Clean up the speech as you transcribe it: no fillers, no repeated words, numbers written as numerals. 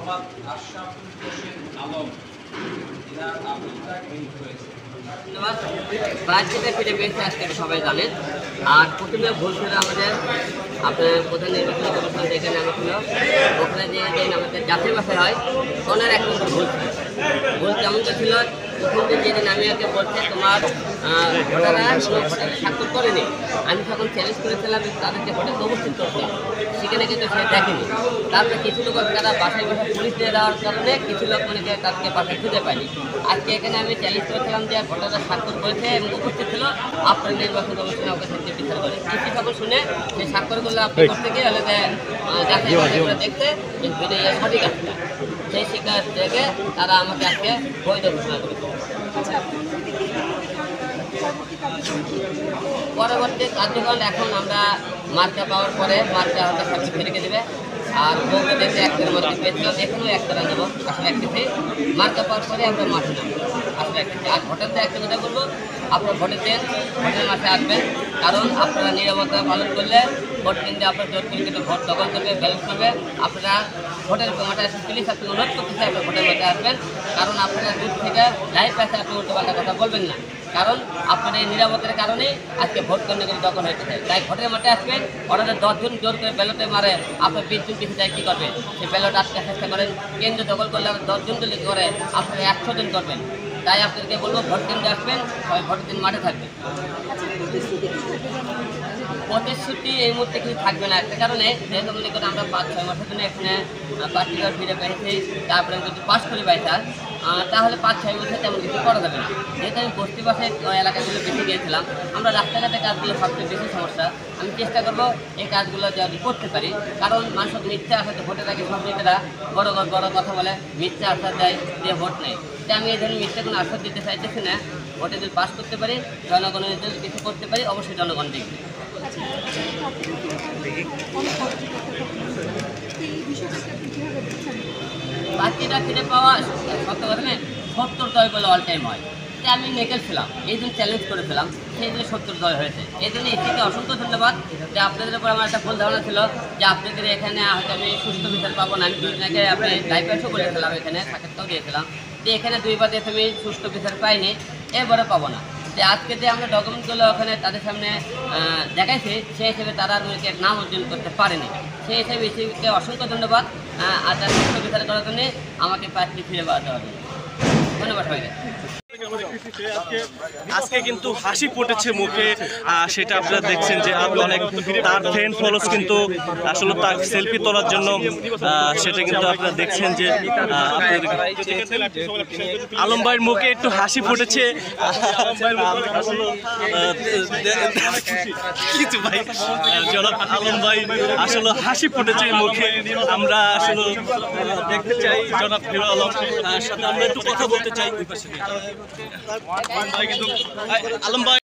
মোহাম্মদ আশরাফুল হোসেন আলম এনার আবেদনটা গৃহীত হয়েছে। ধন্যবাদ। বাজেটে ফিরে পেয়েছে আজকে সবাই জানেন। আর প্রথমে ভুল ছিল আমাদের আপনার প্রধান নির্বাচন কমিশন যেখানে আমি ছিল ওখানে যে আমাদের যাচাই বাছাই হয় ওনার এক নম্বর ভুল ছিল। ভুল কেমন ছিল? প্রথম দিন যেদিন আমি ওকে বলছি তোমার ভোটাররা স্বাক্ষর করেনি, আমি তখন চ্যালেঞ্জ করেছিলাম তাদেরকে ভোটে উপস্থিত করছিলাম, সেখানে কিন্তু সে দেখেনি। তারপরে কিছু লোক তারা বাসায় পুলিশ দিয়ে দেওয়ার কারণে কিছু লোক মনে করে তাদেরকে বাসায় খুঁজে পায়নি। আজকে এখানে আমি চ্যালেঞ্জ করেছিলাম যে ভোটাররা স্বাক্ষর করেছে এবং উপস্থিত ছিল, আপনার নির্বাচন কমিশনে ওকে সেটি বিচার করে কৃষি সকল শুনে সেই স্বাক্ষরগুলো আপনি করতে গিয়ে হলে যাচাই বাছাই করে দেখতে সঠিক আছে সেই শিক্ষার থেকে তারা আমাকে আজকে বৈধ ঘোষণা করেছে। পরবর্তী কার্যক্রম এখন আমরা মার্কা পাওয়ার পরে মার্কা হয়তো সার্টিফিকেট রেখে দেবে। আর বউকে দেখতে একটার মধ্যে পেয়েছিলাম, এখানেও একটা নেবো আসলে একটিতে মার্কা পাওয়ার পরে আমরা মাঠে নামবো আসলে একটিতে। আর ভোটারদের একটা কথা বলবো, আপনারা ভোটের দিন ভোটের মাঠে আসবেন, কারণ আপনারা নিরাপত্তা পালন করলে ভোট কেন্দ্রে আপনার জোর করে কিন্তু ভোট দখল করবে, ব্যালেন্স করবে। আপনারা ভোটের মাঠে আসবেন, প্লিজ আপনি অনুরোধ করতে চাই আপনার ভোটের মাঠে আসবেন, কারণ আপনারা দূর থেকে লাইভ পাশে আপনি উল্টোপাল্টা কথা বলবেন না, কারণ আপনার এই নিরাপত্তার কারণেই আজকে ভোট কেন্দ্রগুলো দখল হয়েছে। তাই ভোটের মাঠে আসবেন, ওনাদের 10 জন জোর করে ব্যালটে মারে, আপনার 20 জন পিছিয়ে যায় কী করবে? সেই ব্যালট আজকে চেষ্টা করেন, কেন্দ্র দখল করলে 10 জন যদি করে আপনারা 100 জন করবেন। তাই আপনাদেরকে বলবো ভোট কেন্দ্রে আসবেন, সবাই ভোটের দিন মাঠে থাকবেন। প্রতিশ্রুতি এই মুহূর্তে কিছু থাকবে না, একটা কারণে যেহেতু মনে করেন আমরা 5-6 মাসের জন্য এখানে পার্টিকার ফিরে পেয়েছি, তারপরে যদি পাস করি বাইসার তাহলে 5-6 বছর তেমন কিছু করা যাবে না। যেহেতু আমি বস্তি বাসে এলাকাগুলো বেশি গিয়েছিলাম, আমরা রাস্তাঘাটে কাজগুলো সবচেয়ে বেশি সমস্যা। আমি চেষ্টা করবো এই কাজগুলো যদি করতে পারি, কারণ মানুষ মিথ্যা আশাতে ভোটের আগে সব নেতারা বড় কথা বলে, মিথ্যা আশা দেয় দিয়ে ভোট নেয়। তাই আমি এই ধরনের মিথ্যা কোনো আশা দিতে চাইতেছি না। ভোটে যদি পাস করতে পারি, জনগণের যদি কিছু করতে পারি, অবশ্যই জনগণ দেখবে। বাকিটা ফিরে পাওয়া সত্য কথা নেই, 70 জয় বলে অল টাইম হয়। তাই আমি নেকেল ছিলাম, এই জন্য চ্যালেঞ্জ করেছিলাম, সেই জন্য 70 জয় হয়েছে। এই জন্য এটিকে অসংখ্য ধন্যবাদ। যে আপনাদের উপর আমার একটা ভুল ধারণা ছিল যে আপনাদের এখানে হয়তো আমি সুস্থ বিচার পাবো না। আমি 2 দিন আগে আপনি লাইভ বলেছিলাম, এখানে সাক্ষাৎকারও দিয়েছিলাম যে এখানে 2বার দিয়ে আমি সুস্থ বিচার পাইনি, এবারে পাবো না। যে আজকে যে আমরা ডকুমেন্টগুলো ওখানে তাদের সামনে দেখাইছি, সেই হিসেবে তারা আমাকে নাম অর্জন করতে পারেনি। সেই হিসেবে এসিকে অসংখ্য ধন্যবাদ। আর তার সুস্থ বিচার করার জন্য আমাকে প্রার্থী ফিরে পাওয়া দেওয়ার জন্য ধন্যবাদ সবাইকে। আজকে কিন্তু হাসি ফুটেছে মুখে, সেটা আপনারা দেখছেন যে অনেক তার ফ্রেন্ড ফলোস কিন্তু আসলে তার সেলফি তোলার জন্য সেটা কিন্তু আপনারা দেখছেন যে আলম ভাইয়ের মুখে একটু হাসি ফুটেছে। জনাব আলম ভাই আসলে হাসি ফুটেছে মুখে, আমরা আসলে দেখতে চাই জনাব হিরো আলম সাথে আমরা একটু কথা বলতে চাই। আলম ভাই